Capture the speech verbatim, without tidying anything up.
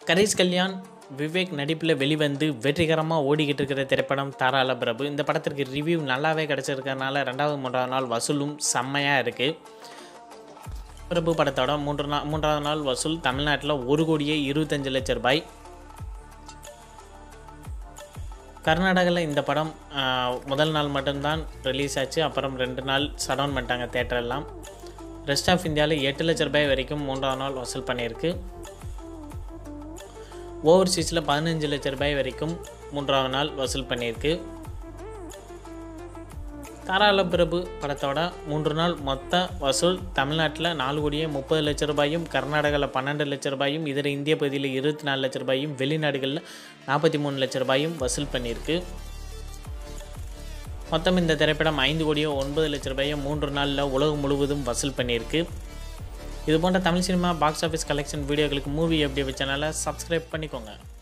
கரீஷ் கல்யாண் விவேக் நடிப்பில் வெளிவந்து வெற்றிகரமாக ஓடிக்கிட்டு இருக்கிற திரைப்படம் தாராள பிரபு. இந்த படத்திற்கு ரிவ்யூ நல்லாவே கிடச்சிருக்கறனால ரெண்டாவது மூன்றாவது நாள் வசூலும் செம்மையாக இருக்குது. பிரபு படத்தோட மூன்று நாள் மூன்றாவது நாள் வசூல் தமிழ்நாட்டில் ஒரு கோடியே இருபத்தஞ்சு லட்சம் ரூபாய். கர்நாடகாவில் இந்த படம் முதல் நாள் மட்டும்தான் ரிலீஸ் ஆச்சு. அப்புறம் ரெண்டு நாள் ஷட் பண்ணிட்டாங்க தேட்டரெல்லாம். ரெஸ்ட் ஆஃப் இந்தியாவில் எட்டு லட்ச ரூபாய் வரைக்கும் மூன்றாவது நாள் வசூல் பண்ணியிருக்கு. ஓவர்சீஸில் பதினஞ்சு லட்ச ரூபாய் வரைக்கும் மூன்றாவது நாள் வசூல் பண்ணியிருக்கு. தாராள பிரபு படத்தோட மூன்று நாள் மொத்த வசூல் தமிழ்நாட்டில் நாலு கோடியே முப்பது லட்ச ரூபாயும், கர்நாடகாவில் பன்னெண்டு லட்ச ரூபாயும், இதர இந்திய பகுதியில் இருபத்தி நாலு லட்ச ரூபாயும், வெளிநாடுகளில் நாற்பத்தி மூணு லட்ச ரூபாயும் வசூல் பண்ணியிருக்கு. மொத்தம் இந்த திரைப்படம் ஐந்து கோடியே ஒன்பது லட்ச ரூபாயும் மூன்று நாளில் உலகம் முழுவதும் வசூல் பண்ணியிருக்கு. இது போன்ற Tamil cinema box office collection வீடியோக்களுக்கு மூவி எப்படி வச்சனால சப்ஸ்கிரைப் பண்ணிக்கோங்க.